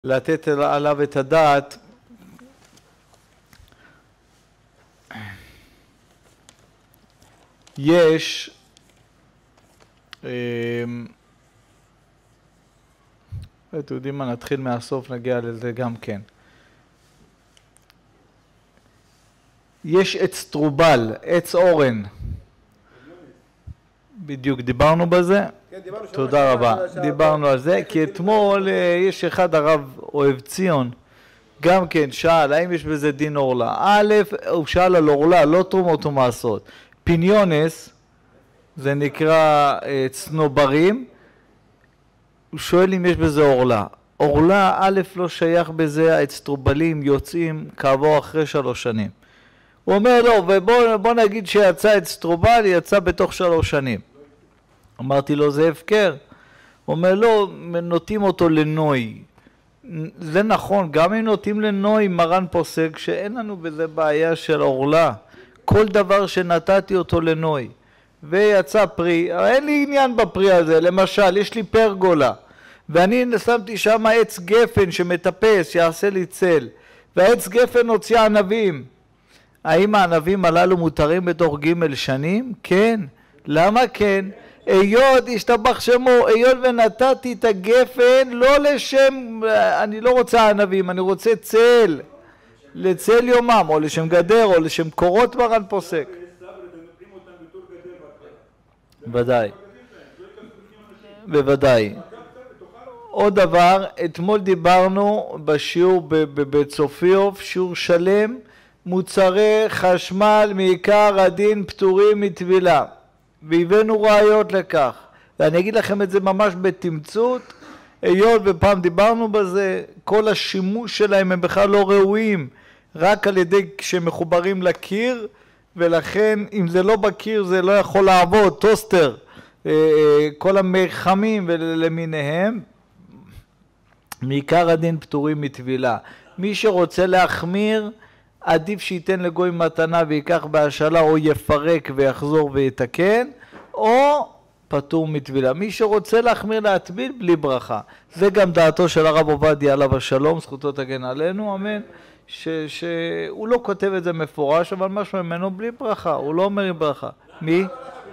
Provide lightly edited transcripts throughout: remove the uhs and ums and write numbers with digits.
לתת עליו את הדעת. יש אתם יודעים מה, נתחיל מהסוף, נגיע לזה גם כן. יש עץ טרובל, עץ אורן. בדיוק, דיברנו בזה? כן, דיברנו. תודה רבה. דיברנו על זה, כי אתמול יש אחד, הרב אוהב ציון, גם כן שאל, האם יש בזה דין אורלה? א', הוא שאל על אורלה, לא תרומות ומעשות. פיניונס, זה נקרא צנוברים, הוא שואל אם יש בזה אורלה. אורלה, א', לא שייך בזה, האצטרובלים יוצאים כעבור אחרי 3 שנים. הוא אומר לו, ובוא נגיד שיצא אצטרובל, יצא בתוך 3 שנים. אמרתי לו, זה הפקר. הוא אומר, לא, נוטים אותו לנוי. זה נכון, גם אם נוטים לנוי, מרן פוסק שאין לנו בזה בעיה של אורלה. כל דבר שנתתי אותו לנוי. ויצא פרי, אין לי עניין בפרי הזה, למשל, יש לי פרגולה, ואני שמתי שם עץ גפן שמטפס, שיעשה לי צל, והעץ גפן הוציא ענבים. האם הענבים הללו מותרים בתוך ג' שנים? כן. למה כן? היות, השתבח שמו, היות ונתתי את הגפן, לא לשם, אני לא רוצה ענבים, אני רוצה צל, לצל יומם, או לשם גדר, או לשם קורות מרן פוסק. בוודאי, בוודאי. עוד דבר, אתמול דיברנו בשיעור בבית סופיוף, שיעור שלם, מוצרי חשמל מעיקר הדין פטורים מטבילה, והבאנו ראיות לכך, ואני אגיד לכם את זה ממש בתמצות, היות ופעם דיברנו בזה, כל השימוש שלהם הם בכלל לא ראויים, רק על ידי כשמחוברים לקיר, ולכן אם זה לא בקיר זה לא יכול לעבוד, טוסטר, כל המרחמים ולמיניהם, מעיקר הדין פטורים מטבילה. מי שרוצה להחמיר, עדיף שייתן לגוי מתנה ויקח בהשאלה, או יפרק ויחזור ויתקן, או פטור מטבילה. מי שרוצה להחמיר להטביל, בלי ברכה. זה גם דעתו של הרב עובדיה עליו השלום, זכותו תגן עלינו, אמן. שהוא לא כותב את זה מפורש, אבל משהו ממנו בלי ברכה, הוא לא אומר עם ברכה. מי?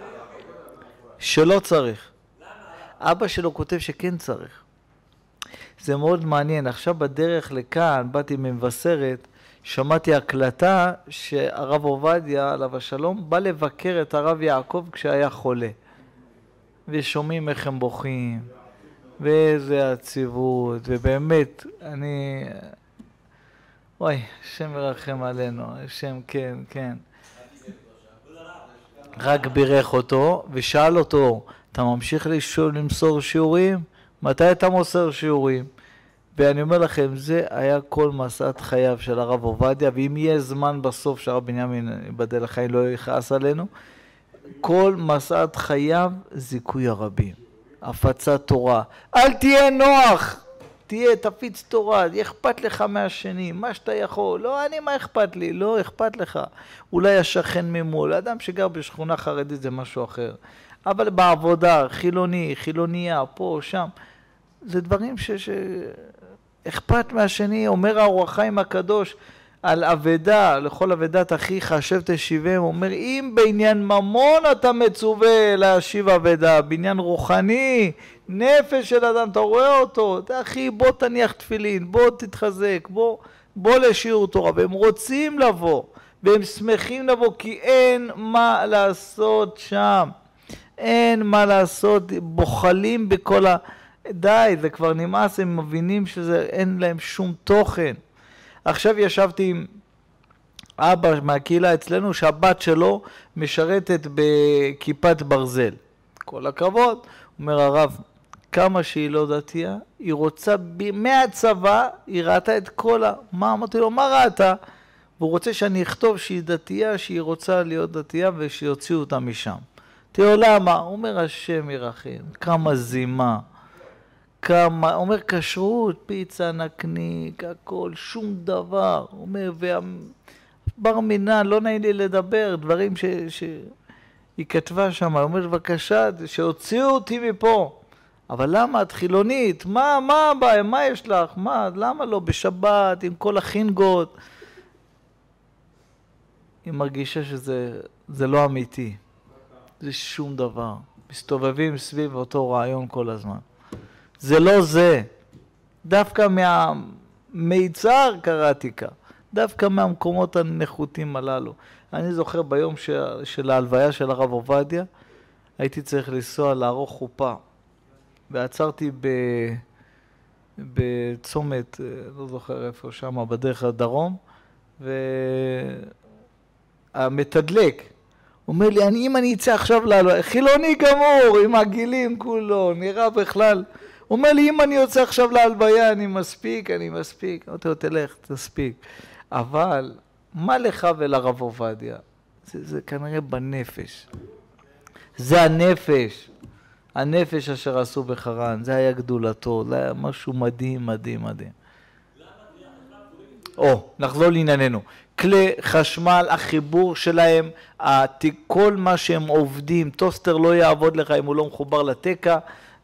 שלא צריך. אבא שלו כותב שכן צריך. זה מאוד מעניין. עכשיו בדרך לכאן, באתי ממבשרת, שמעתי הקלטה שהרב עובדיה עליו השלום בא לבקר את הרב יעקב כשהיה חולה. ושומעים איך הם בוכים, ואיזה עצבות, ובאמת, אני... וואי, השם ירחם עלינו, השם כן, כן. רק בירך אותו ושאל אותו, אתה ממשיך למסור שיעורים? מתי אתה מוסר שיעורים? ואני אומר לכם, זה היה כל מסעת חייו של הרב עובדיה, ואם יהיה זמן בסוף שהרב בנימין יבדל החיים לא יכעס עלינו, כל מסעת חייו זיכוי הרבים, הפצת תורה. אל תהיה נוח! תפיץ תורה, אכפת לך מהשני, מה שאתה יכול, לא, מה אכפת לי, לא אכפת לך, אולי השכן ממול, אדם שגר בשכונה חרדית זה משהו אחר, אבל בעבודה, חילוני, חילוניה, פה, שם, זה דברים אכפת מהשני. אומר האור החיים הקדוש על אבדה, לכל אבדת אחיך השב תשיבם, אומר אם בעניין ממון אתה מצווה להשיב אבדה, בעניין רוחני, נפש של אדם, אתה רואה אותו, אחי בוא תניח תפילין, בוא תתחזק, בוא לשיעור תורה, והם רוצים לבוא, והם שמחים לבוא, כי אין מה לעשות שם, אין מה לעשות, בוחלים בכל די, זה כבר נמאס, הם מבינים שאין להם שום תוכן. עכשיו ישבתי עם אבא מהקהילה אצלנו, שהבת שלו משרתת בכיפת ברזל. כל הכבוד, אומר הרב, כמה שהיא לא דתייה, היא רוצה, מהצבא, היא ראתה את כל מה אמרתי לו, מה ראתה? והוא רוצה שאני אכתוב שהיא דתייה, שהיא רוצה להיות דתייה, ושיוציאו אותה משם. תראו למה? הוא אומר, השם ירחם, כמה זימה. כמה, אומר כשרות, פיצה, נקניק, הכל, שום דבר. אומר, בר מינן, לא נעים לי לדבר, דברים שהיא כתבה שם. אומר, בבקשה, שהוציאו אותי מפה. אבל למה את חילונית? מה הבעיה? מה יש לך? למה לא בשבת עם כל החינגות? היא מרגישה שזה לא אמיתי. זה שום דבר. מסתובבים סביב אותו רעיון כל הזמן. זה לא זה. דווקא מהמיצר קראתי כך. דווקא מהמקומות הנחותים הללו. אני זוכר ביום של ההלוויה של הרב עובדיה, הייתי צריך לנסוע לערוך חופה. ועצרתי בצומת, לא זוכר איפה שם, בדרך הדרום, והמתדלק, אומר לי, אם אני אצא עכשיו להלוויה, חילוני גמור, עם הגילים כולו, נראה בכלל, הוא אומר לי, אם אני יוצא עכשיו להלוויה, אני מספיק. אמרתי לו, תלך, תספיק. אבל, מה לך ולרב עובדיה? זה כנראה בנפש. זה הנפש. הנפש אשר עשו בחרן, זה היה גדולתו, זה היה משהו מדהים, מדהים, מדהים. נחזור לענייננו. כלי חשמל, החיבור שלהם, כל מה שהם עובדים, טוסטר לא יעבוד לך אם הוא לא מחובר לתקע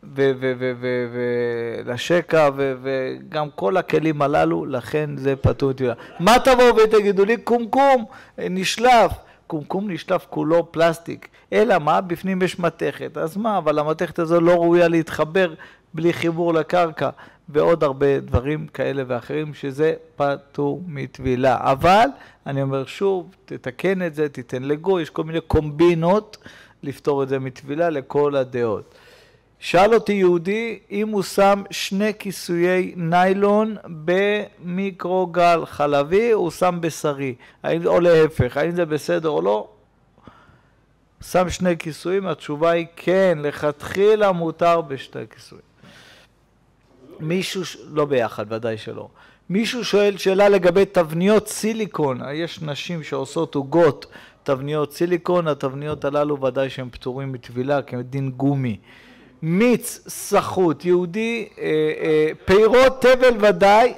ולשקע וגם כל הכלים הללו, לכן זה פטור מטבילה. מה תבואו ותגידו לי? קומקום נשלף. קומקום נשלף כולו פלסטיק, אלא מה? בפנים יש מתכת, אז מה? אבל המתכת הזו לא ראויה להתחבר בלי חיבור לקרקע, ועוד הרבה דברים כאלה ואחרים שזה פטור מטבילה. אבל אני אומר שוב, תתקן את זה, תיתן לגוי, יש כל מיני קומבינות לפתור את זה מטבילה לכל הדעות. שאל אותי יהודי אם הוא שם 2 כיסויי ניילון במיקרוגל חלבי, הוא שם בשרי, או להפך, האם זה בסדר או לא? שם 2 כיסויים, התשובה היא כן, לכתחילה מותר ב2 כיסויים. מישהו, לא ביחד, ודאי שלא. מישהו שואל שאלה לגבי תבניות סיליקון, יש נשים שעושות עוגות תבניות סיליקון, התבניות הללו ודאי שהן פטורים מטבילה כדין גומי. מיץ, סחוט, יהודי, פירות, תבל ודאי,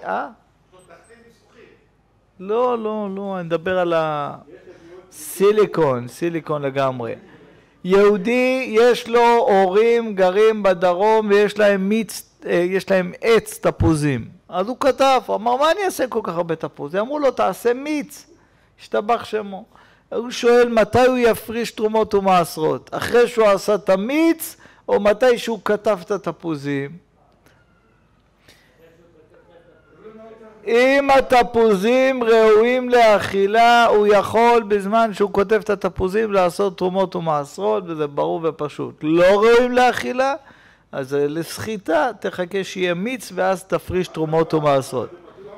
לא, אני מדבר על הסיליקון, סיליקון לגמרי. יהודי, יש לו הורים גרים בדרום ויש להם מיץ, יש להם עץ תפוזים. אז הוא כתב, אמר, מה אני אעשה כל כך הרבה תפוזים? אמרו לו, תעשה מיץ, השתבח שמו. הוא שואל, מתי הוא יפריש תרומות ומעשרות? אחרי שהוא עשה את המיץ, או מתי שהוא כתב את התפוזים? אם התפוזים ראויים לאכילה, הוא יכול בזמן שהוא כותב את התפוזים לעשות תרומות ומעשרות, וזה ברור ופשוט. לא ראויים לאכילה, אז לסחיטה תחכה שיהיה מיץ, ואז תפריש תרומות ומעשרות.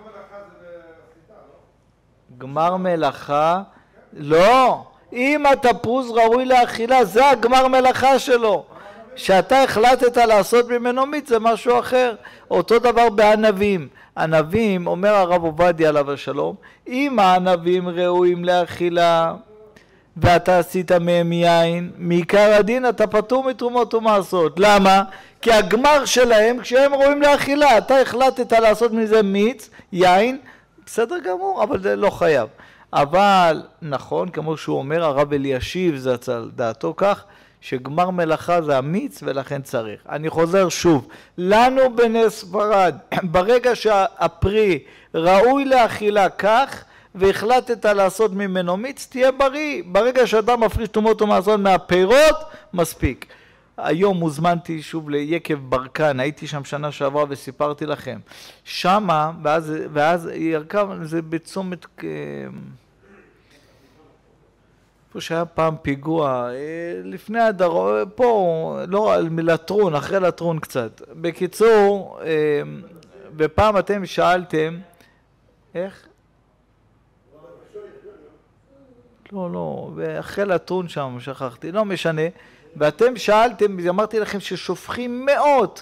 גמר מלאכה? לא. אם התפוז ראוי לאכילה, זה הגמר מלאכה שלו. שאתה החלטת לעשות ממנו מיץ זה משהו אחר. אותו דבר בענבים. ענבים, אומר הרב עובדיה עליו השלום, אם הענבים ראויים לאכילה ואתה עשית מהם יין, מעיקר הדין אתה פטור מתרומות ומעשרות. למה? כי הגמר שלהם כשהם ראויים לאכילה, אתה החלטת לעשות מזה מיץ, יין, בסדר גמור, אבל זה לא חייב. אבל נכון, כמו שהוא אומר, הרב אלישיב זה דעתו כך, שגמר מלאכה זה המיץ ולכן צריך. אני חוזר שוב, לנו בני ספרד, ברגע שהפרי ראוי לאכילה כך, והחלטת לעשות ממנו מיץ, תהיה בריא. ברגע שאתה מפריש תרומות ומעשרות מהפירות, מספיק. היום הוזמנתי שוב ליקב ברקן, הייתי שם שנה שעברה וסיפרתי לכם. שמה, ואז ירכב, זה בצומת... פה שהיה פעם פיגוע, לפני הדרום, פה, לא, מלטרון, אחרי לטרון קצת. בקיצור, בפעם אתם שאלתם, איך? לא, ואחרי לטרון שם, שכחתי, לא משנה, ואתם שאלתם, אמרתי לכם ששופכים מאות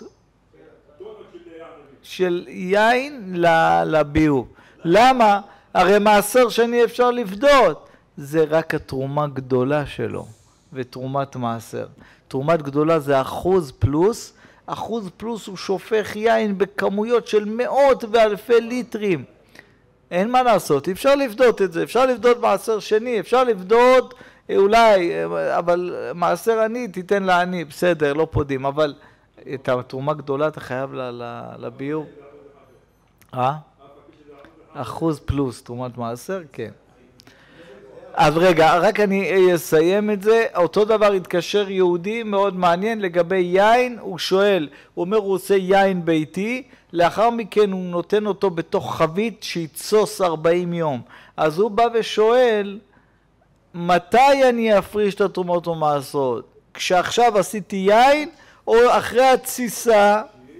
של יין לביוב. למה? הרי מעשר שני אפשר לפדות. זה רק התרומה גדולה שלו, ותרומת מעשר. תרומת גדולה זה 1% פלוס, 1% פלוס הוא שופך יין בכמויות של מאות ואלפי ליטרים. אין מה לעשות, אפשר לפדות את זה, אפשר לפדות מעשר שני, אפשר לפדות אולי, אבל מעשר עני תיתן לעני, בסדר, לא פודים, אבל את התרומה גדולה אתה חייב לביור. אחוז פלוס תרומת מעשר, כן. אז רגע, רק אני אסיים את זה. אותו דבר התקשר יהודי מאוד מעניין לגבי יין. הוא שואל, הוא אומר הוא עושה יין ביתי, לאחר מכן הוא נותן אותו בתוך חבית שיצוס 40 יום. אז הוא בא ושואל, מתי אני אפריש את התרומות ומעשרות? כשעכשיו עשיתי יין או אחרי התסיסה?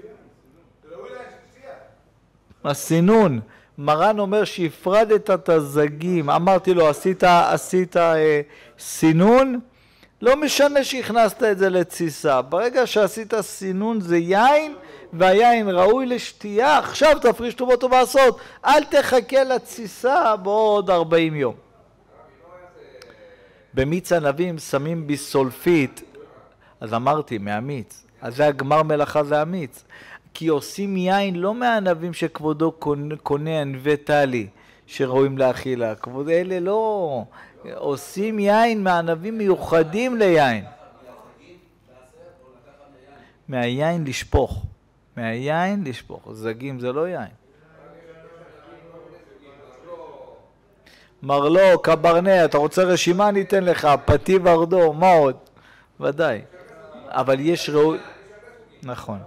הסינון. מרן אומר שהפרדת את הזגים, אמרתי לו עשית סינון, לא משנה שהכנסת את זה לתסיסה, ברגע שעשית סינון זה יין והיין ראוי לשתייה, עכשיו תפריש תרומות ומעשרות, אל תחכה לתסיסה בעוד 40 יום. במיץ ענבים שמים ביסולפית, אז אמרתי מהמיץ, אז זה הגמר מלאכה, זה המיץ. כי עושים יין לא מהענבים שכבודו קונה ענבי טלי שראויים לאכילה. כבוד אלה לא. עושים יין מהענבים מיוחדים ליין. מהיין לשפוך. מהיין לשפוך. זגים זה לא יין. מרלו, קברנה, אתה רוצה רשימה ניתן לך, פתי ורדו, מה עוד? ודאי. אבל יש ראוי... נכון.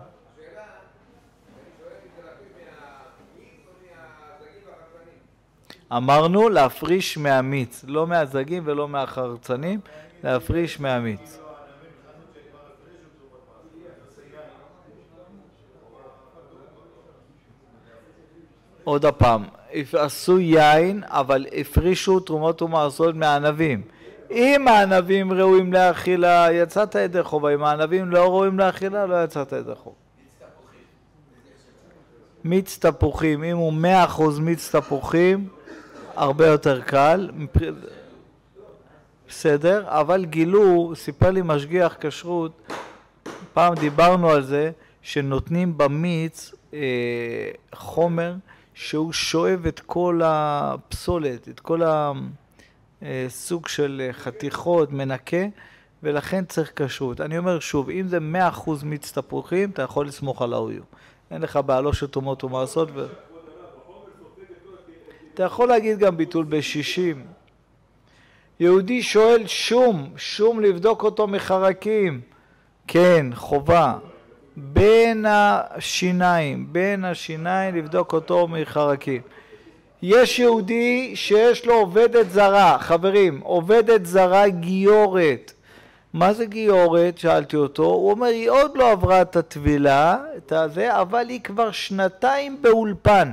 אמרנו להפריש מהמיץ, לא מהזגים ולא מהחרצנים, להפריש מהמיץ. עוד הפעם, עשו יין, אבל הפרישו תרומות ומעשרות מהענבים. אם הענבים ראויים לאכילה, יצאת ידי חובה. אם הענבים לא ראויים לאכילה, לא יצאת ידי חובה. מיץ תפוחים, אם הוא 100% מיץ תפוחים, הרבה יותר קל, בסדר, אבל גילו, סיפר לי משגיח כשרות, פעם דיברנו על זה, שנותנים במיץ חומר שהוא שואב את כל הפסולת, את כל הסוג של חתיכות, מנקה, ולכן צריך כשרות. אני אומר שוב, אם זה 100% מיץ תפוחים, אתה יכול לסמוך על האויו. אין לך בעלו של תרומות ומעשרות אתה יכול להגיד גם ביטול ב-60. יהודי שואל שום לבדוק אותו מחרקים. כן, חובה. בין השיניים לבדוק אותו מחרקים. יש יהודי שיש לו עובדת זרה, חברים, עובדת זרה גיורת. מה זה גיורת? שאלתי אותו. הוא אומר, היא עוד לא עברה את הטבילה, אבל היא כבר 2 באולפן.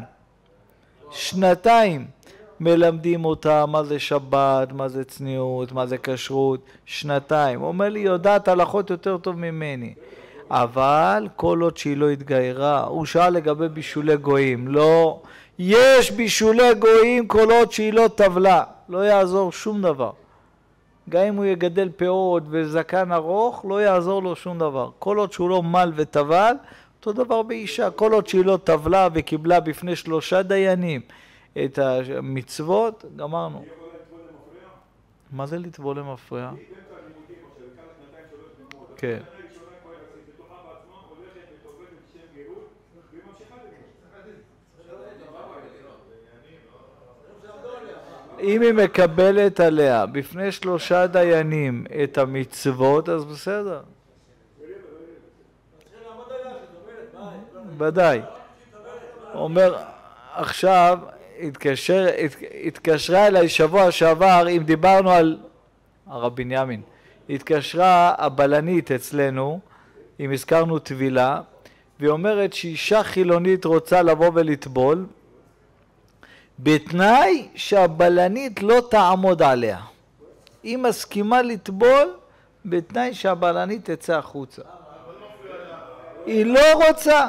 2 מלמדים אותה מה זה שבת, מה זה צניעות, מה זה כשרות, 2. הוא אומר לי, יודעת הלכות יותר טוב ממני. אבל כל עוד שהיא לא התגיירה, הוא שאל לגבי בישולי גויים. לא, יש בישולי גויים כל עוד שהיא לא טבלה. לא יעזור שום דבר. גם אם הוא יגדל פאות וזקן ארוך, לא יעזור לו שום דבר. כל עוד שהוא לא מל וטבל, אותו דבר באישה. כל עוד שהיא לא טבלה וקיבלה בפני 3 דיינים את המצוות, גמרנו. מה זה לטבול למפריע? כן. אם היא מקבלת עליה בפני 3 דיינים את המצוות, אז בסדר. ודאי. אומר, עכשיו התקשרה אליי שבוע שעבר, אם דיברנו על הרב בנימין, התקשרה הבלנית אצלנו, אם הזכרנו טבילה, והיא אומרת שאישה חילונית רוצה לבוא ולטבול, בתנאי שהבלנית לא תעמוד עליה. היא מסכימה לטבול בתנאי שהבלנית תצא החוצה. היא לא רוצה.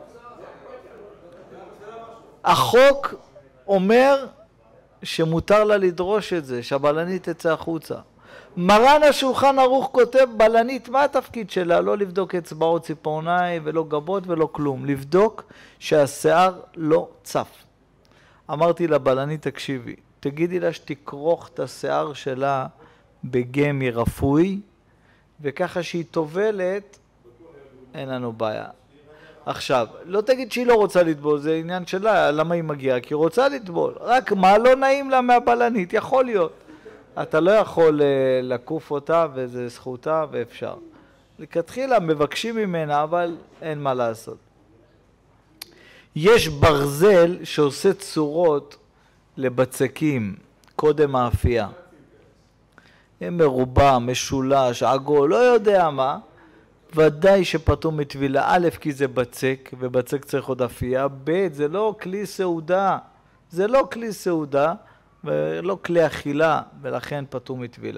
החוק אומר שמותר לה לדרוש את זה, שהבלנית תצא החוצה. מרן השולחן ערוך כותב, בלנית, מה התפקיד שלה? לא לבדוק אצבעות ציפורניים ולא גבות ולא כלום. לבדוק שהשיער לא צף. אמרתי לבלנית, תקשיבי, תגידי לה שתכרוך את השיער שלה בגמי רפוי, וככה שהיא טובלת, אין לנו בעיה. עכשיו, לא תגיד שהיא לא רוצה לטבול, זה עניין שלה, למה היא מגיעה? כי היא רוצה לטבול. רק מה לא נעים לה מהבלנית, יכול להיות. אתה לא יכול לקוף אותה, וזה זכותה, ואפשר. לכתחילה מבקשים ממנה, אבל אין מה לעשות. יש ברזל שעושה צורות לבצקים, קודם האפייה. מרובע, משולש, עגול, לא יודע מה. ודאי שפטור מטבילה. א', כי זה בצק, ובצק צריך עוד אפייה. ב', זה לא כלי סעודה. זה לא כלי סעודה, ולא כלי אכילה, ולכן פטור מטבילה.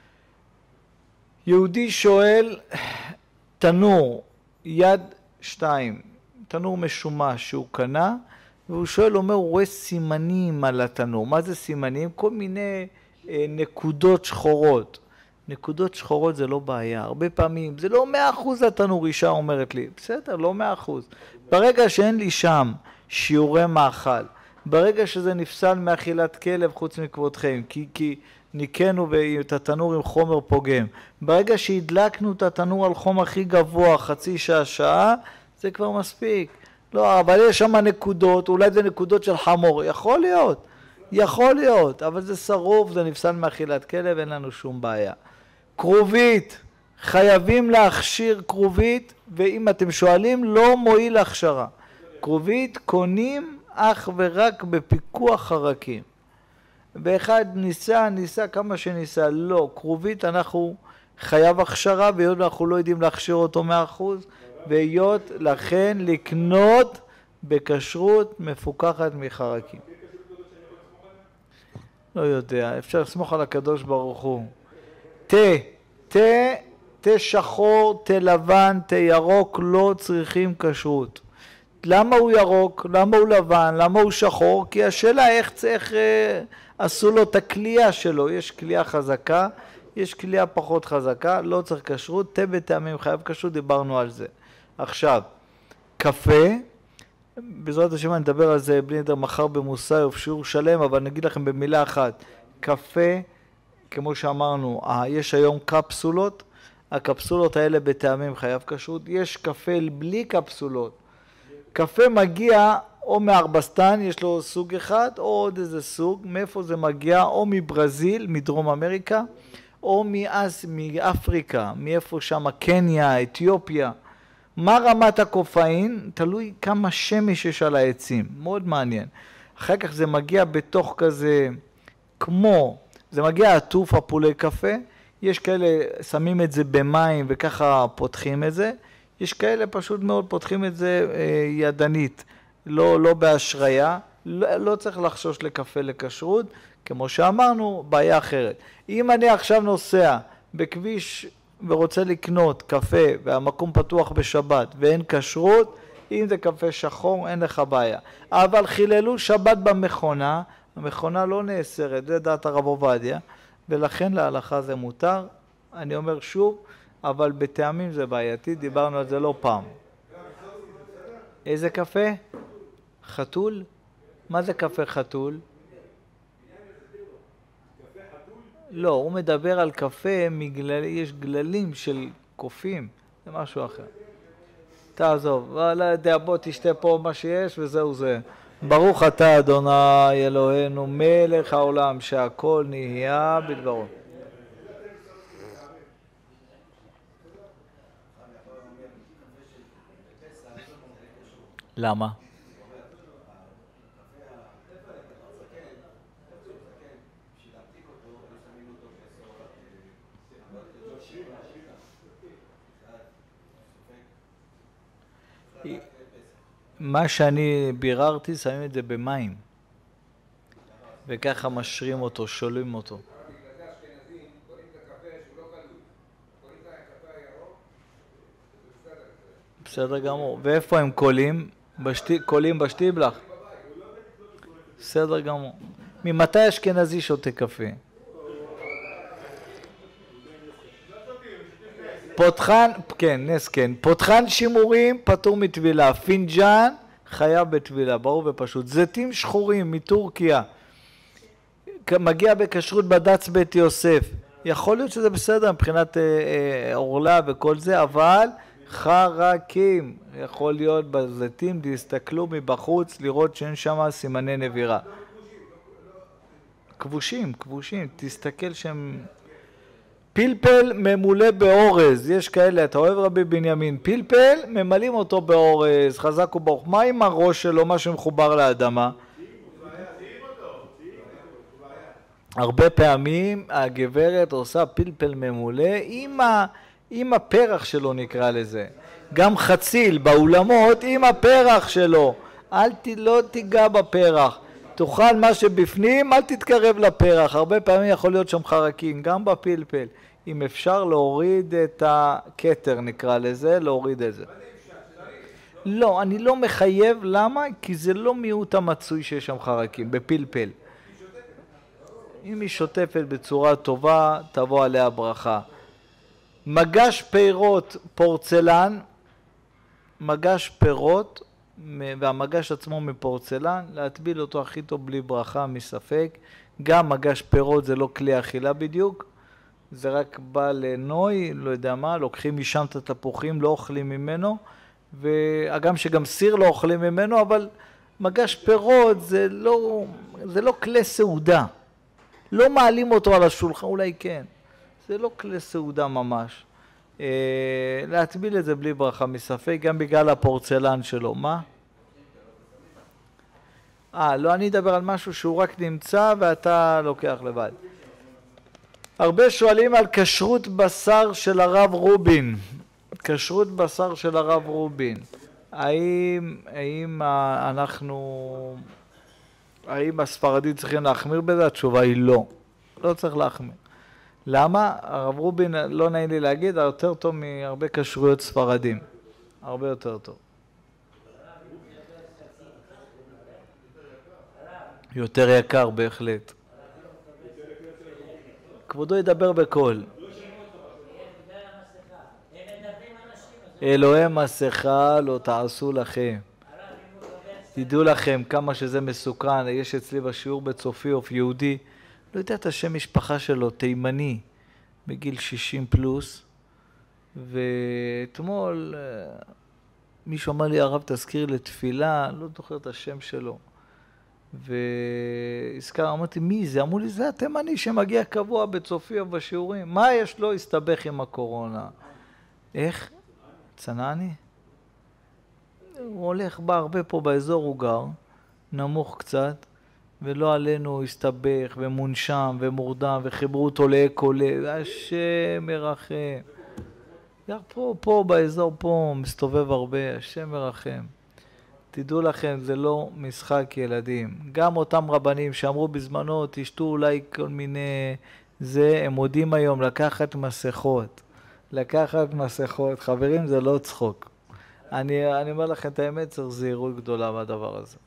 יהודי שואל, תנור, יד 2, תנור משומש שהוא קנה, והוא שואל, אומר, הוא רואה סימנים על התנור. מה זה סימנים? כל מיני נקודות שחורות. נקודות שחורות זה לא בעיה. הרבה פעמים, זה לא 100% התנור, אישה אומרת לי. בסדר, לא 100%. ברגע שאין לי שם שיעורי מאכל, ברגע שזה נפסל מאכילת כלב חוץ מכבודכם, כי ניקנו את התנור עם חומר פוגם, ברגע שהדלקנו את התנור על חום הכי גבוה, חצי שעה, זה כבר מספיק. לא, אבל יש שם נקודות, אולי זה נקודות של חמור, יכול להיות, אבל זה שרוף, זה נפסל מאכילת כלב, אין לנו שום בעיה. כרובית, חייבים להכשיר כרובית, ואם אתם שואלים, לא מועיל הכשרה. כרובית קונים אך ורק בפיקוח חרקים. ואחד ניסה כמה שניסה, לא, כרובית אנחנו חייב הכשרה, והיות אנחנו לא יודעים להכשיר אותו 100%, והיות לכן לקנות בכשרות מפוקחת מחרקים. לא יודע, אפשר לסמוך על הקדוש ברוך הוא. תה שחור, תה לבן, תה ירוק לא צריכים כשרות. למה הוא ירוק? למה הוא לבן? למה הוא שחור? כי השאלה איך עשו לו את הכלייה שלו. יש כלייה חזקה, יש כלייה פחות חזקה, לא צריך כשרות. תה בטעמים חייב כשרות, דיברנו על זה. עכשיו, קפה, בעזרת השם אני אדבר על זה בלי נדר מחר במוסר או בשיעור שלם, אבל נגיד לכם במילה אחת, קפה, כמו שאמרנו, יש היום קפסולות, הקפסולות האלה בטעמים חייב כשרות, יש קפה בלי קפסולות, קפה מגיע או מארבסטן, יש לו סוג אחד, או עוד איזה סוג, מאיפה זה מגיע, או מברזיל, מדרום אמריקה, או מאפריקה, מאיפה שם, קניה, אתיופיה. מה רמת הקופאין? תלוי כמה שמש יש על העצים, מאוד מעניין. אחר כך זה מגיע בתוך כזה, זה מגיע עטוף הפולי קפה, יש כאלה שמים את זה במים וככה פותחים את זה, יש כאלה פשוט מאוד פותחים את זה ידנית, לא בהשריה, לא צריך לחשוש לקפה לכשרות, כמו שאמרנו, בעיה אחרת. אם אני עכשיו נוסע בכביש ורוצה לקנות קפה והמקום פתוח בשבת ואין כשרות, אם זה קפה שחור אין לך בעיה. אבל חיללו שבת במכונה, המכונה לא נאסרת, זה דעת הרב עובדיה, ולכן להלכה זה מותר. אני אומר שוב, אבל בטעמים זה בעייתי, דיברנו על זה לא פעם. איזה קפה? חתול? מה זה קפה חתול? לא, הוא מדבר על קפה, יש גללים של קופים, זה משהו אחר. תעזוב, לא יודע, בוא תשתה פה מה שיש וזהו זה. ברוך אתה אדוני אלוהינו מלך העולם שהכל נהיה בדברו. למה? מה שאני ביררתי, שמים את זה במים וככה משרים אותו, שולים אותו. בסדר גמור. ואיפה הם קולים? קולים בשטיבלח? בסדר גמור. ממתי אשכנזי שותה קפה? פותחן, כן, נס כן. פותחן שימורים פטור מטבילה. פינג'אן חייב בטבילה, ברור ופשוט. זיתים שחורים מטורקיה. מגיע בכשרות בד"ץ בית יוסף. יכול להיות שזה בסדר מבחינת עורלה וכל זה, אבל חרקים. יכול להיות בזיתים, תסתכלו מבחוץ, לראות שאין שם סימני נבירה. כבושים, כבושים, תסתכל שהם... פלפל ממולא באורז, יש כאלה, אתה אוהב רבי בנימין, פלפל ממלאים אותו באורז, חזק וברוך. מה עם הראש שלו, מה שמחובר לאדמה? הרבה פעמים הגברת עושה פלפל ממולא עם הפרח שלו, נקרא לזה. גם חציל באולמות עם הפרח שלו. לא תיגע בפרח. תאכל מה שבפנים, אל תתקרב לפרח. הרבה פעמים יכול להיות שם חרקים, גם בפלפל. אם אפשר להוריד את הכתר, נקרא לזה, להוריד את זה. לא, אני לא מחייב. למה? כי זה לא מיעוט המצוי שיש שם חרקים, בפלפל. אם היא שוטפת בצורה טובה, תבוא עליה ברכה. מגש פירות פורצלן, מגש פירות, והמגש עצמו מפורצלן, להטביל אותו הכי טוב בלי ברכה מספק. גם מגש פירות זה לא כלי אכילה בדיוק, זה רק בא לנוי, לא יודע מה, לוקחים משם את התפוחים, לא אוכלים ממנו, וגם שגם סיר לא אוכלים ממנו, אבל מגש פירות זה לא כלי סעודה. לא מעלים אותו על השולחן, אולי כן. זה לא כלי סעודה ממש. להטביל את זה בלי ברכה מספק, גם בגלל הפורצלן שלו. מה? לא, אני אדבר על משהו שהוא רק נמצא ואתה לוקח לבד. הרבה שואלים על כשרות בשר של הרב רובין. כשרות בשר של הרב רובין. האם הספרדים צריכים להחמיר בזה? התשובה היא לא. לא צריך להחמיר. למה? הרב רובין, לא נעים לי להגיד, יותר טוב מהרבה כשרויות ספרדים. הרבה יותר טוב. יותר יקר בהחלט. כבודו ידבר בקול. אלוהי מסכה לא תעשו לכם. תדעו לכם כמה שזה מסוכן. יש אצלי בשיעור בצופיוף יהודי, לא יודע את השם משפחה שלו, תימני, בגיל 60 פלוס, ואתמול מישהו אמר לי, הרב תזכיר לתפילה, לא זוכר את השם שלו, אמרתי, מי זה? אמרו לי, זה התימני שמגיע קבוע בצופיוף בשיעורים. מה יש לו? הסתבך עם הקורונה. איך? צנעני? הוא הולך בה הרבה פה באזור, הוא גר, נמוך קצת, ולא עלינו הסתבך ומונשם ומורדם וחיברו אותו לאקולה. השם מרחם. גר פה באזור, פה מסתובב הרבה, השם מרחם. תדעו לכם, זה לא משחק ילדים. גם אותם רבנים שאמרו בזמנו, תשתו אולי כל מיני זה, הם מודים היום לקחת מסכות. לקחת מסכות. חברים, זה לא צחוק. אני אומר לכם את האמת, צריך זהירות גדולה מהדבר הזה.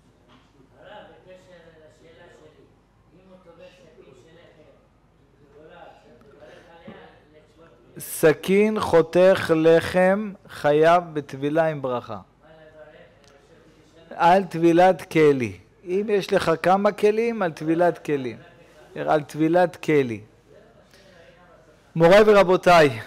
סכין חותך לחם חייב בטבילה עם ברכה. על טבילת כלי. אם יש לך כמה כלים, על טבילת כלים. על טבילת כלי. מוריי ורבותיי,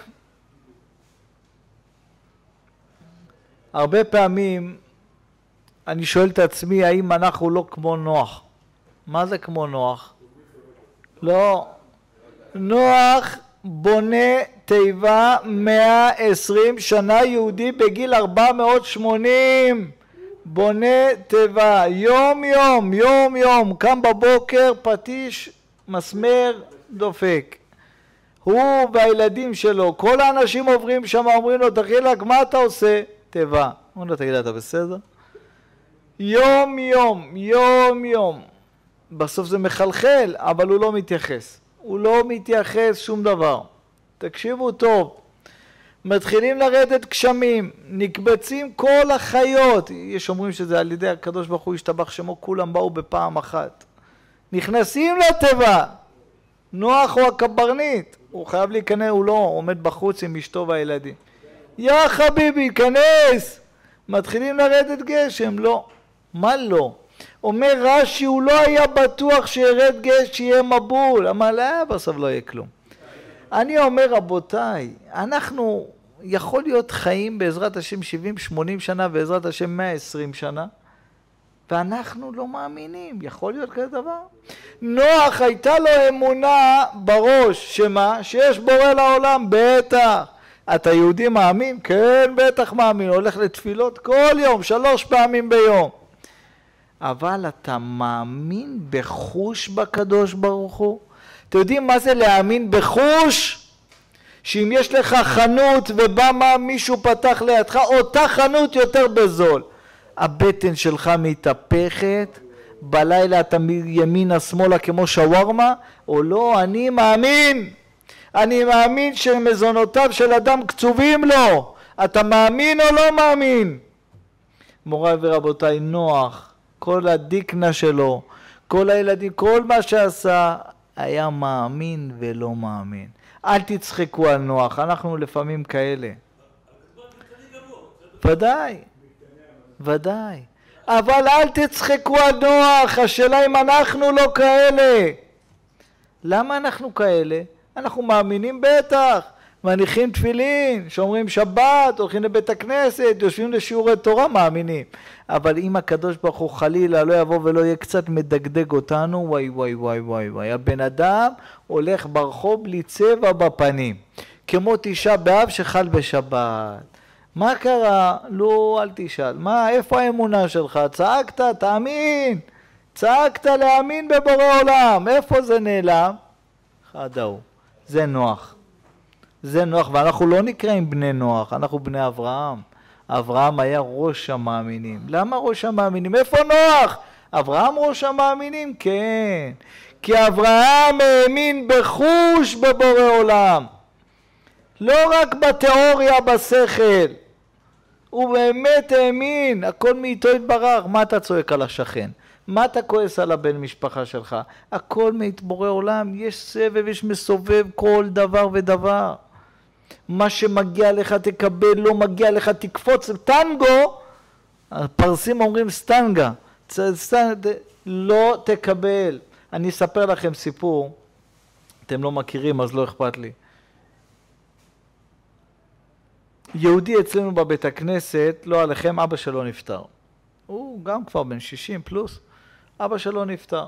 הרבה פעמים אני שואל את עצמי, האם אנחנו לא כמו נוח? מה זה כמו נוח? לא. נוח בונה תיבה 120 שנה, יהודי בגיל 480. בונה תיבה יום יום, קם בבוקר, פטיש, מסמר, דופק. הוא והילדים שלו, כל האנשים עוברים שם, אומרים לו, דחילק, מה אתה עושה? תיבה. אומרים לו, תגיד, אתה בסדר? יום יום. בסוף זה מחלחל, אבל הוא לא מתייחס. הוא לא מתייחס שום דבר. תקשיבו טוב. מתחילים לרדת גשמים, נקבצים כל החיות. יש אומרים שזה על ידי הקדוש ברוך הוא ישתבח שמו, כולם באו בפעם אחת. נכנסים לתיבה. נוח הוא הקברניט. הוא חייב להיכנס, הוא לא עומד בחוץ עם אשתו והילדים. יא חביבי, כנס! מתחילים לרדת גשם, לא. מה לא? אומר רש"י, הוא לא היה בטוח שירד גשם, שיהיה מבול. אמר לה, בסוף לא יהיה כלום. אני אומר, רבותיי, אנחנו, יכול להיות חיים בעזרת השם 70-80 שנה, בעזרת השם 120 שנה, ואנחנו לא מאמינים. יכול להיות כזה דבר? נוח הייתה לו אמונה בראש, שמה? שיש בורא לעולם, בטח. אתה יהודי מאמין? כן, בטח מאמין. הולך לתפילות כל יום, 3 פעמים ביום. אבל אתה מאמין בחוש בקדוש ברוך הוא? אתם יודעים מה זה להאמין בחוש? שאם יש לך חנות ובא מישהו פתח לידך, אותה חנות יותר בזול. הבטן שלך מתהפכת, בלילה אתה ימינה שמאלה כמו שווארמה, או לא, אני מאמין. אני מאמין שמזונותיו של אדם קצובים לו. אתה מאמין או לא מאמין? מוריי ורבותיי, נוח, כל הדיקנה שלו, כל הילדים, כל מה שעשה, היה מאמין ולא מאמין. אל תצחקו על נוח, אנחנו לפעמים כאלה. ודאי, ודאי. אבל אל תצחקו על נוח, השאלה אם אנחנו לא כאלה. למה אנחנו כאלה? אנחנו מאמינים בטח, מניחים תפילין, שומרים שבת, הולכים לבית הכנסת, יושבים לשיעורי תורה, מאמינים. אבל אם הקדוש ברוך הוא חלילה לא יבוא ולא יהיה קצת מדגדג אותנו, וואי וואי וואי וואי וואי. הבן אדם הולך ברחוב בלי צבע בפנים, כמו תשעה באב שחל בשבת. מה קרה? לא, אל תשאל. מה, איפה האמונה שלך? צעקת, תאמין. צעקת להאמין בבורא עולם. איפה זה נעלם? חדאו. זה נוח. זה נוח, ואנחנו לא נקראים בני נוח, אנחנו בני אברהם. אברהם היה ראש המאמינים. למה ראש המאמינים? איפה נוח? אברהם ראש המאמינים? כן. כי אברהם האמין בחוש בבורא עולם. לא רק בתיאוריה, בשכל. הוא באמת האמין, הכל מאיתו התברך. מה אתה צועק על השכן? מה אתה כועס על הבן משפחה שלך? הכל מתבורא עולם, יש סבב, יש מסובב כל דבר ודבר. מה שמגיע לך תקבל, לא מגיע לך תקפוץ. טנגו, הפרסים אומרים סטנגה, לא תקבל. אני אספר לכם סיפור, אתם לא מכירים אז לא אכפת לי. יהודי אצלנו בבית הכנסת, לא עליכם, אבא שלו נפטר. הוא גם כבר בן 60 פלוס, אבא שלו נפטר.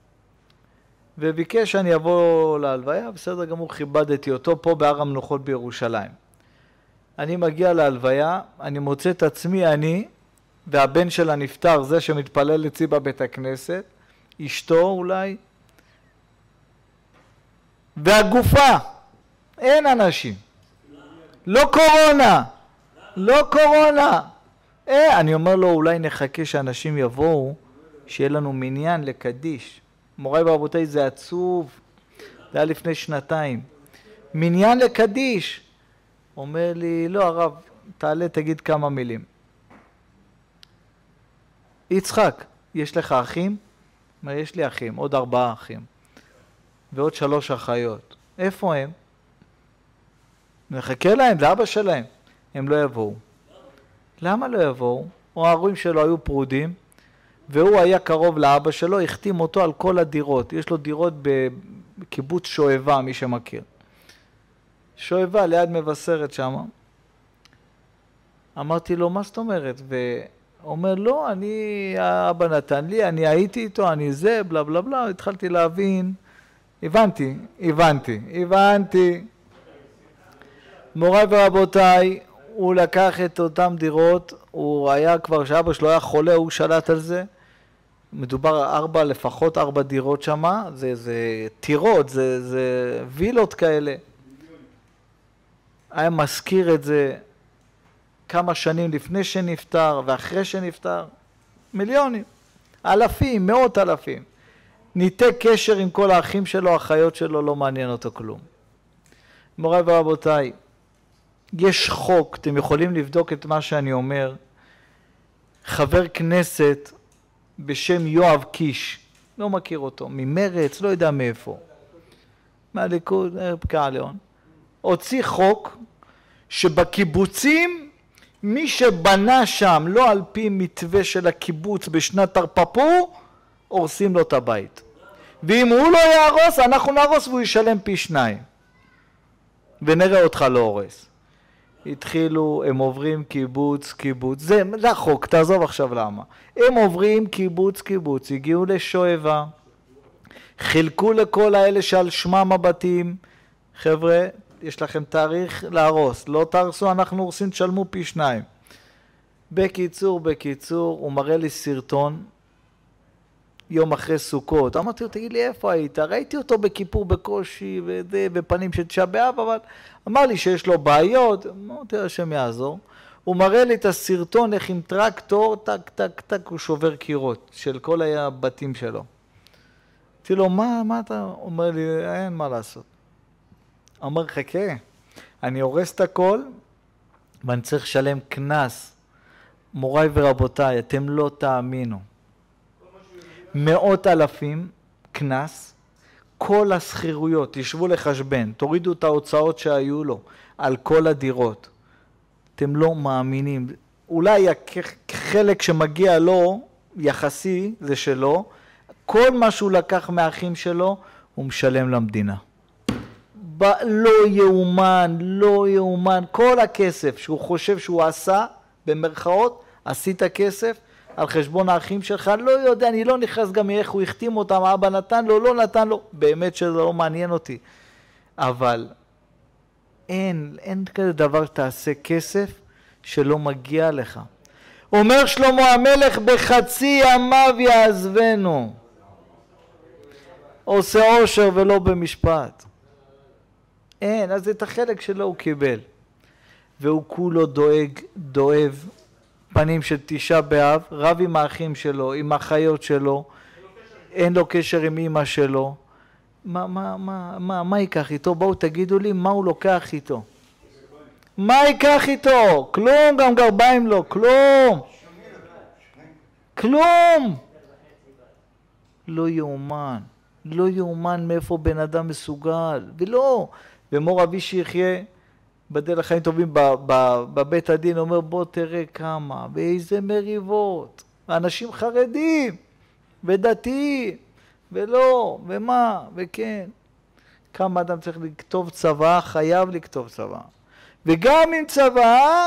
וביקש שאני אבוא להלוויה, בסדר גמור, כיבדתי אותו פה בהר המנוחות בירושלים. אני מגיע להלוויה, אני מוצא את עצמי, אני והבן של הנפטר, זה שמתפלל אצלי בבית הכנסת, אשתו אולי, והגופה, אין אנשים. לא קורונה, לא קורונה. אני אומר לו, אולי נחכה שאנשים יבואו, שיהיה לנו מניין לקדיש. מוריי ורבותיי, זה עצוב. זה היה לפני 2 מניין לקדיש. אומר לי, לא הרב, תעלה תגיד כמה מילים. יצחק, יש לך אחים? אומר, יש לי אחים, עוד 4 אחים. ועוד 3 אחיות. איפה הם? נחכה להם, לאבא שלהם. הם לא יבואו. למה לא יבואו? או ההורים שלו היו פרודים, והוא היה קרוב לאבא שלו, החתים אותו על כל הדירות. יש לו דירות בקיבוץ שואבה, מי שמכיר. שואבה, ליד מבשרת שם. אמרתי לו, מה זאת אומרת? ואומר, לא, האבא נתן לי, אני הייתי איתו, אני זה, בלה בלה בלה. התחלתי להבין. הבנתי. מוריי ורבותיי, הוא לקח את אותם דירות, הוא היה כבר, שאבא שלו היה חולה, הוא שלט על זה. מדובר לפחות 4 דירות שמה, זה טירות, זה וילות כאלה. היה מזכיר את זה כמה שנים לפני שנפטר ואחרי שנפטר. מיליונים, אלפים, 100,000. ניתק קשר עם כל האחים שלו, האחיות שלו, לא מעניין אותו כלום. מוריי ורבותיי, יש חוק, אתם יכולים לבדוק את מה שאני אומר. חבר כנסת בשם יואב קיש, לא מכיר אותו, ממרץ, לא יודע מאיפה. מהליכוד, פקע ליאון. הוציא חוק שבקיבוצים, מי שבנה שם לא על פי מתווה של הקיבוץ בשנת תרפפו, הורסים לו את הבית. ואם הוא לא יהרוס, אנחנו נהרוס והוא ישלם פי 2. ונראה אותך לא הורס. התחילו, הם עוברים קיבוץ, זה החוק, תעזוב עכשיו למה. הם עוברים קיבוץ, הגיעו לשואבה, חילקו לכל האלה שעל שמם הבתים, חבר'ה, יש לכם תאריך להרוס, לא תהרסו, אנחנו הורסים, תשלמו פי 2. בקיצור, הוא מראה לי סרטון, יום אחרי סוכות, אמרתי לו, תגיד לי איפה היית? ראיתי אותו בכיפור בקושי, בפנים של תשעה באב, אבל אמר לי שיש לו בעיות, אמרתי לו, השם יעזור. הוא מראה לי את הסרטון, איך עם טרקטור, טק, הוא שובר קירות של כל הבתים שלו. אמרתי לו, מה אתה? הוא אומר לי, אין מה לעשות. אומר, חכה, אני הורס את הכל, ואני צריך לשלם כנס. מוריי ורבותיי, אתם לא תאמינו. 100,000 כנס, כל הסחירויות, תשבו לחשבן, תורידו את ההוצאות שהיו לו על כל הדירות. אתם לא מאמינים. אולי החלק שמגיע לו, יחסי, זה שלו, כל מה שהוא לקח מהאחים שלו, הוא משלם למדינה. לא יאומן, כל הכסף שהוא חושב שהוא עשה, במרכאות, עשית כסף, על חשבון האחים שלך, לא יודע, אני לא נכנס גם איך הוא החתים אותם, אבא נתן לו, לא נתן לו, באמת שזה לא מעניין אותי. אבל אין כזה דבר שתעשה כסף שלא מגיע לך. אומר שלמה המלך, בחצי ימיו יעזבנו. עושה עושר ולא במשפט. אין, אז את החלק שלו הוא קיבל. והוא כולו דואב, פנים של תשעה באב, רב עם האחים שלו, עם האחיות שלו, אין לו קשר עם אמא שלו. מה ייקח איתו? בואו תגידו לי מה הוא לוקח איתו. מה ייקח איתו? כלום, גם גרביים לא, כלום. לא יאומן מאיפה בן אדם מסוגל. ולא, ומור אבי שיחיה, בדל החיים טובים בבית הדין, אומר בוא תראה כמה, ואיזה מריבות, אנשים חרדים ודתיים, ולא, ומה, וכן. כמה אדם צריך לכתוב צבא, חייב לכתוב צבא. וגם עם צבא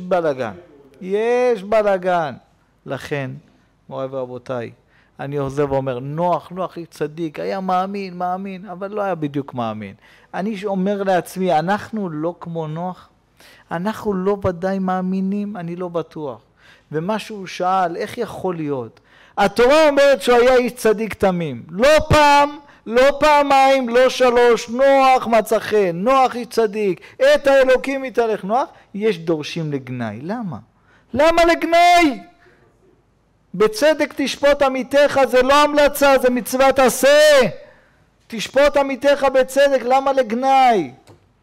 יש בלגן. לכן, מוריי ורבותיי, אני עוזב ואומר, נוח צדיק, היה מאמין, אבל לא היה בדיוק מאמין. אני אומר לעצמי, אנחנו לא כמו נוח, אנחנו לא ודאי מאמינים, אני לא בטוח. ומה שהוא שאל, איך יכול להיות? התורה אומרת שהוא היה איש צדיק תמים. לא פעם, לא פעמיים, לא 3, נוח מצא חן, נוח איש צדיק, את האלוקים יתהלך נוח, יש דורשים לגנאי. למה? למה לגנאי? בצדק תשפוט עמיתך, זה לא המלצה, זה מצוות עשה. תשפוט עמיתך בצדק, למה לגנאי?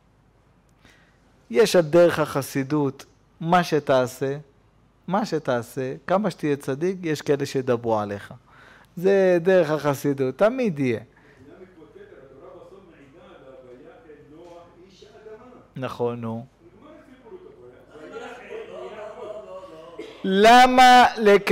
יש על דרך החסידות, מה שתעשה, כמה שתהיה צדיק, יש כאלה שידברו עליך. זה דרך החסידות, תמיד יהיה. נכון, נו. למה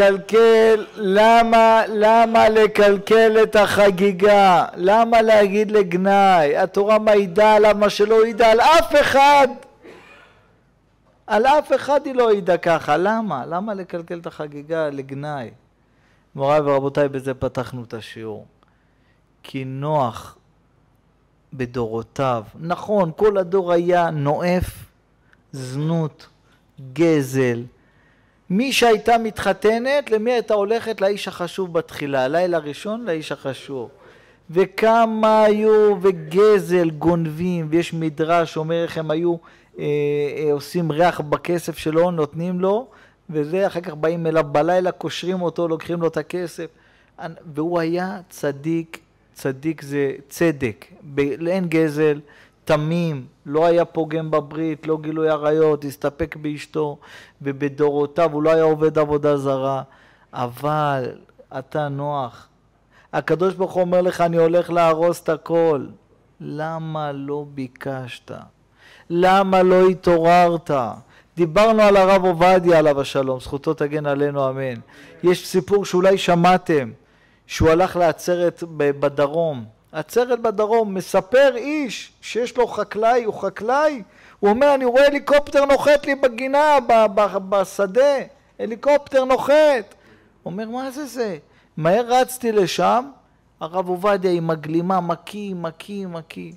לקלקל את החגיגה? למה להגיד לגנאי? התורה מעידה עליו מה שלא העידה על אף אחד. על אף אחד היא לא העידה ככה. למה לקלקל את החגיגה לגנאי? מוריי ורבותיי, בזה פתחנו את השיעור. כי נוח בדורותיו, נכון, כל הדור היה נואף, זנות, גזל. מי שהייתה מתחתנת, למי הייתה הולכת? לאיש החשוב בתחילה, לילה ראשון לאיש החשוב. וכמה היו וגזל גונבים, ויש מדרש אומר איך הם היו עושים ריח בכסף שלו, נותנים לו, וזה אחר כך באים אליו בלילה, קושרים אותו, לוקחים לו את הכסף. והוא היה צדיק, צדיק זה צדק, אין גזל, תמים, לא היה פוגם בברית, לא גילוי עריות, הסתפק באשתו, ובדורותיו הוא לא היה עובד עבודה זרה. אבל אתה נוח, הקדוש ברוך הוא אומר לך, אני הולך להרוס את הכל. למה לא ביקשת? למה לא התעוררת? דיברנו על הרב עובדיה עליו השלום, זכותו תגן עלינו, אמן. יש סיפור שאולי שמעתם, שהוא הלך לעצרת בדרום, עצרת בדרום, מספר איש שיש לו חקלאי, הוא חקלאי, הוא אומר, אני רואה הליקופטר נוחת לי בגינה, בשדה, הליקופטר נוחת. הוא אומר, מה זה? מהר רצתי לשם, הרב עובדיה עם הגלימה, מקיא.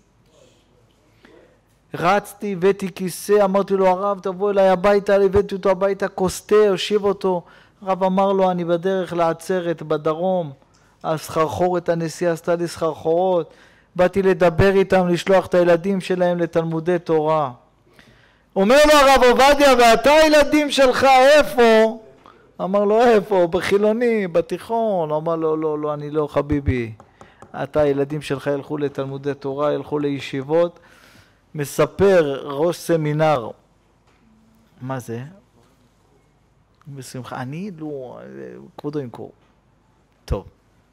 רצתי, הבאתי כיסא, אמרתי לו, הרב, תבוא אליי הביתה, הבאתי אותו הביתה, כוסתה, הושיב אותו. הרב אמר לו, אני בדרך לעצרת בדרום, הסחרחורת הנשיאה עשתה לי סחרחורות, באתי לדבר איתם, לשלוח את הילדים שלהם לתלמודי תורה. אומר לו הרב עובדיה, ואתה הילדים שלך איפה? אמר לו, איפה? בחילוני, בתיכון. אמר לו, לא, אני לא, חביבי. אתה הילדים שלך ילכו לתלמודי תורה, ילכו לישיבות. מספר ראש סמינר. מה זה? בשמחה. אני לא, כבודו ימכור. טוב.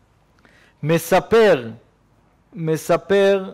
מספר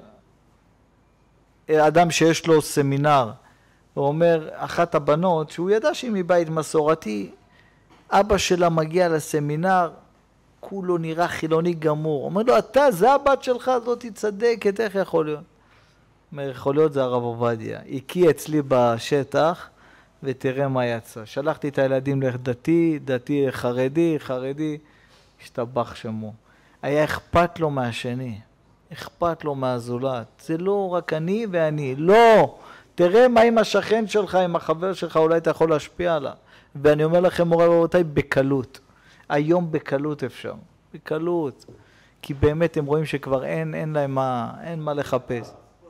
אדם שיש לו סמינר. הוא אומר, אחת הבנות, שהוא ידע שהיא מבית מסורתי, אבא שלה מגיע לסמינר, כולו נראה חילוני גמור. אומר לו, זה הבת שלך, זאת צדקת, איך יכול להיות? אומר, יכול להיות זה הרב עובדיה. הקיא אצלי בשטח, ותראה מה יצא. שלחתי את הילדים לדתי, דתי חרדי, השתבח שמו. היה אכפת לו מהשני, אכפת לו מהזולת. זה לא רק אני ואני, לא. תראה מה עם השכן שלך, עם החבר שלך, אולי אתה יכול להשפיע עליו. ואני אומר לכם, מוריי ורבותיי, בקלות. היום בקלות אפשר, בקלות. כי באמת הם רואים שכבר אין להם מה לחפש.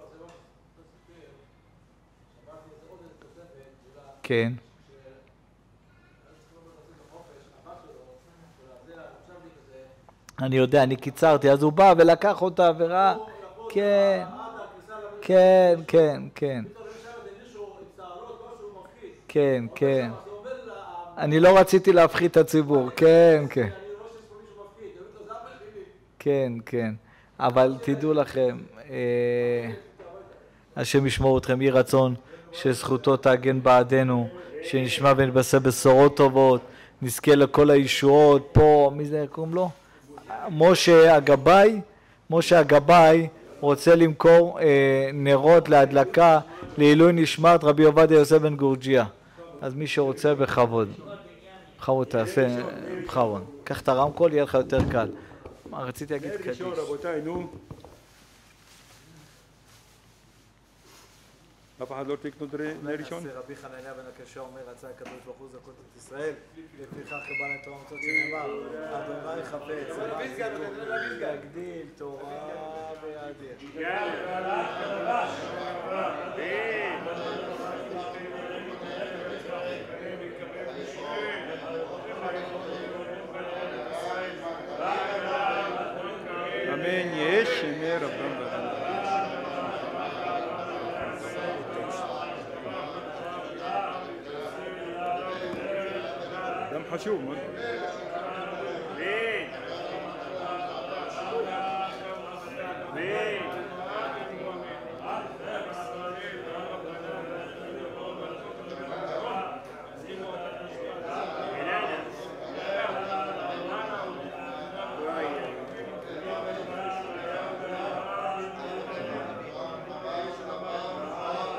כן. אני יודע, אני קיצרתי, אז הוא בא ולקח אותה וראה, כן. אני לא רציתי להפחית את הציבור, כן. אבל תדעו לכם, השם ישמור אתכם, יהי רצון שזכותו תגן בעדנו, שנשמע ונתבשר בשורות טובות, נזכה לכל הישועות, פה, מי זה יקום לו? משה הגבאי רוצה למכור נרות להדלקה לעילוי נשמת רבי עובדיה יוסף בן גורג'יה. אז מי שרוצה בכבוד תעשה בכבוד. קח את הרמקול, יהיה לך יותר קל. מה רציתי להגיד קדיש? רבותיי, נו. אף אחד לא תקנו נר ראשון? רבי חנניה בן הקשה אומר, רצה הקדוש ברוך הוא זכות את ישראל, לפיכך קיבלנו את תורה ומצוות שנאמר, אדוני חפץ, להגדיל תורה ויאדיר. אמן. יש שמי רבם ורבם. חשוב מאוד.